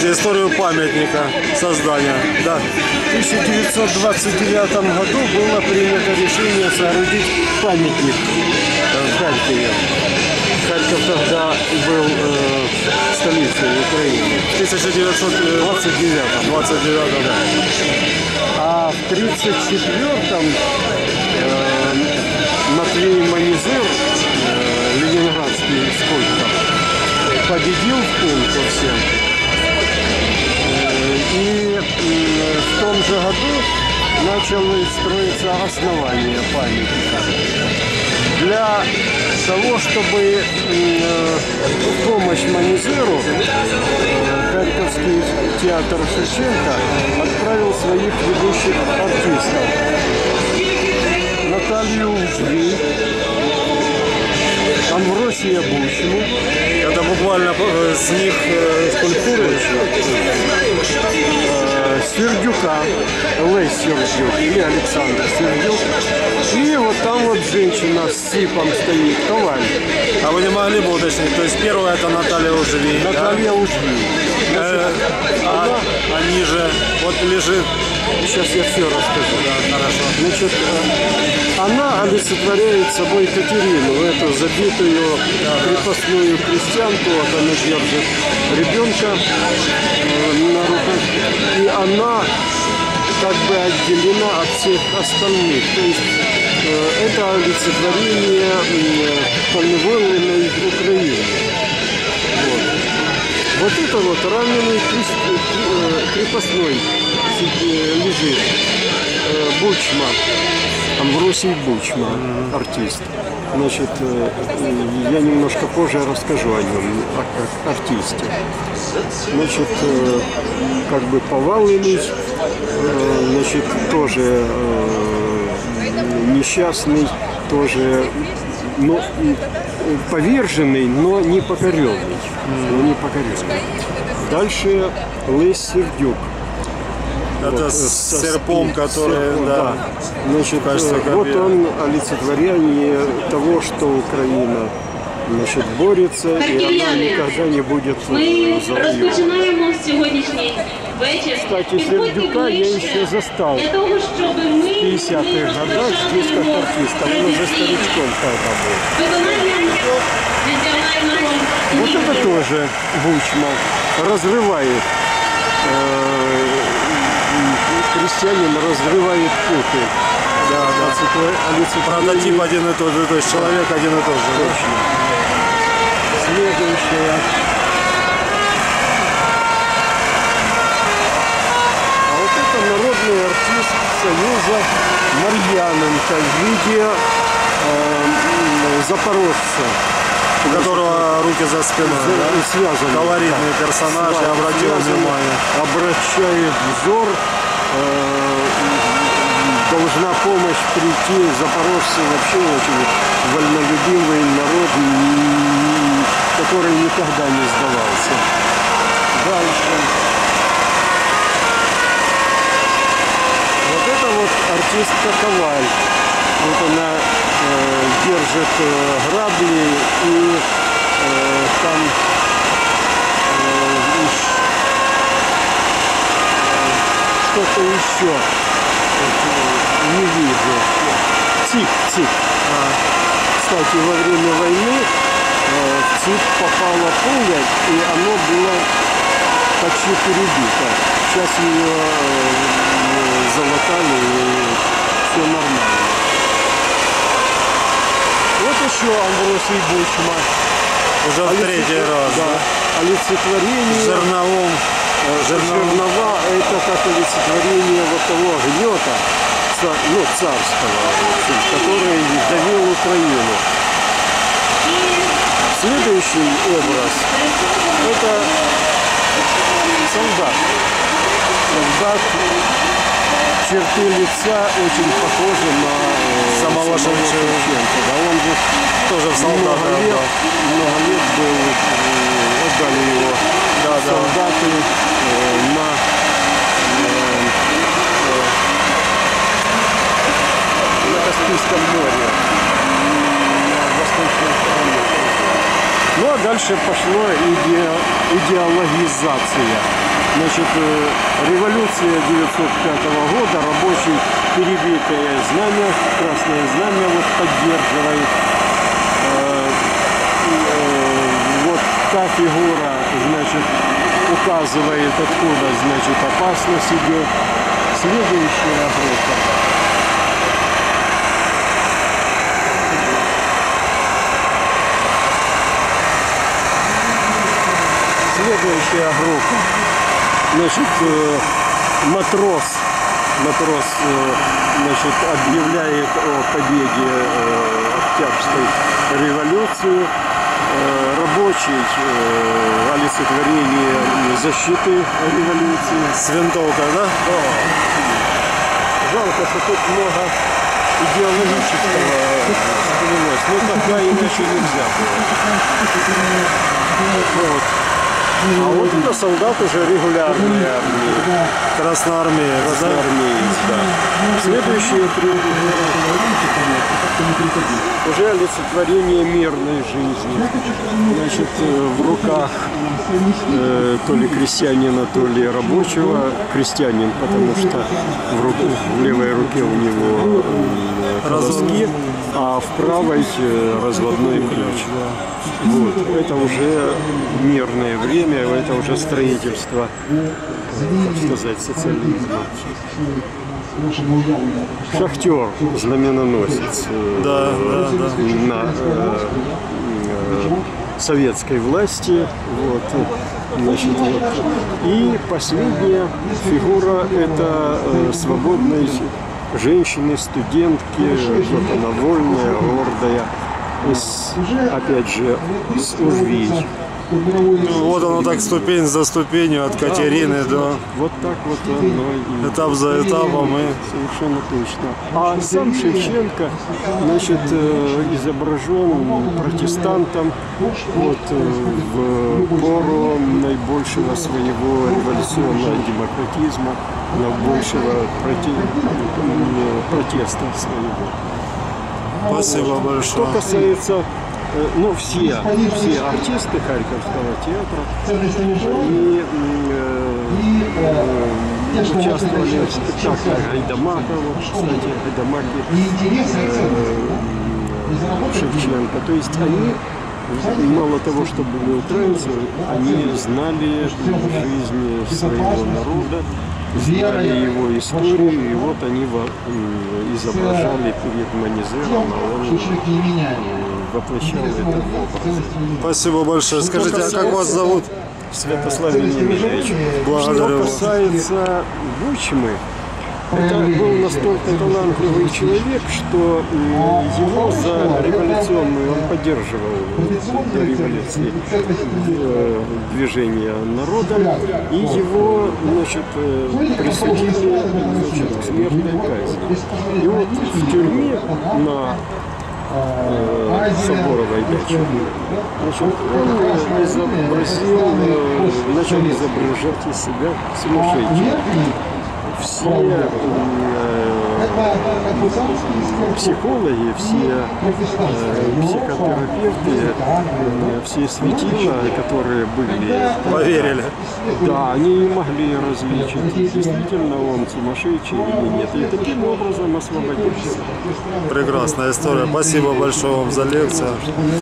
историю памятника создания. Да. В 1929 году было принято решение соорудить памятник в Харькове. Харьков тогда был столицей Украины. В 1929 да. А в 1934-м Матвей Манизер, ленинградский скульптор, победил в конкурсе. И в том же году начало строиться основание памятника. Для того, чтобы в помощь Манизеру, Харьковский театр Шевченко отправил своих ведущих артистов. Наталью Ужви, Амвросия Бучму. Это буквально с них скульптуры. Сердюка, Лесь Сердюк или Александр Сердюк. И вот там вот женщина с сипом стоит, Коваль. А вы не могли бы уточнить? То есть первая это Наталья Ужви. Наталья Ужви. А ниже вот лежит. Сейчас я все расскажу. Да, хорошо. Значит, она олицетворяет собой Екатерину, эту забитую крепостную крестьянку. Вот она держит ребенка на руках. И она как бы отделена от всех остальных. То есть это олицетворение поневоленной Украины. Вот это вот раненый крепостной лежит. Бучма. Амвросий Бучма, артист. Значит, я немножко позже расскажу о нем, как артисте. Значит, как бы поваленный, значит, тоже несчастный, тоже, но поверженный, но не покоренный. Дальше Лесь Сердюк. Это вот, с серпом, который, да. Значит, кажется, вот он олицетворение того, что Украина, значит, борется, и она никогда не будет завоевана. Розпочинаємо сьогоднішній вечір. Кстати, Сердюка я еще застал в 50-х годах здесь как артист, он уже старичком тогда был. Вот это тоже Бучма разрывает, крестьянин разрывает путы. Да. Прототип один и тот же, то есть человек один и тот же. Точно. Следующая. А вот это народный артист Союза Марьяненко в виде запорожца. У которого руки за спиной, да? Связаны. Колоритный персонаж, я обратил внимание. Обращает взор. Должна помощь прийти. Запорожцы вообще очень вольнолюбивый народ, который никогда не сдавался. Дальше. Вот это вот артистка Коваль. Вот она держит грабли и там что-то еще. Не вижу. ЦИП. Кстати, во время войны в ЦИП попала пуля, и оно было почти перебито. Сейчас ее залатали, и все нормально. Вот еще Амвросий Бучма. Уже в третий раз, да? Олицетворение. Жернова – это как олицетворение вот того гнета, ну, царского, который давил Украину. Следующий образ – это солдат. Солдат, черты лица очень похожи на самого Шевченко. Да, он же тоже в много лет был, отдали его солдаты на Каспийском море, на восточной стороне. Ну а дальше пошла идеологизация. Значит, революция 1905 года, рабочий перебитое знамя, красное знамя вот поддерживает. Вот та фигура, значит, указывает, откуда, значит, опасность идет. Следующая группа. Следующая группа. Значит, матрос, значит, объявляет о победе Октябрьской революции. Рабочий олицетворение защиты революции. С винтовкой, да? Жалко, что тут много идеологического спрямилось. Ну, тогда иначе нельзя было. Вот. А вот это солдат уже регулярной армии. Красноармеец. Красноармеец, да. Следующие три уже олицетворение мирной жизни. Значит, в руках то ли крестьянина, то ли рабочего. Крестьянин, потому что в левой руке у него колоски, а в правой разводной ключ. Вот. Это уже мирное время, это уже строительство, так сказать, социализма. Шахтер, знаменоносец на советской власти. Вот. Значит, вот. И последняя фигура – это свободной женщины, студентки, вот она вольная, гордая, опять же, с Ужвий. Вот оно так ступень за ступенью от Катерины до... Вот так вот оно и... Этап за этапом и... Совершенно точно. А сам Шевченко, значит, изображен протестантом вот, в пору наибольшего своего революционного демократизма, наибольшего протеста своего. Спасибо большое. Что касается, ну, все артисты Харьковского театра, они участвовали в спектакле Гайдамака, кстати, Гайдамаки Шевченко. То есть они, мало того, что были украинцы, они знали жизнь своего народа, знали его историю, и вот они изображали перед Манизером, а он воплощал это в образ. Спасибо большое. Скажите, а как вас зовут? Святослав Вениаминович. Благодарю Что вас. касается Бучмы, это был настолько талантливый человек, что его за революционную, он поддерживал до революции движение народа, и его, значит, присудили, значит, к смертной казни. И вот в тюрьме на Соборовой даче, значит, он изобразил, начал изображать из себя сумасшедшего. Все психологи, все психотерапевты, все светила, которые были, Поверили. да, они не могли различить, действительно он сумасшедший или нет. И таким образом освободился. Прекрасная история. Спасибо большое вам за лекцию.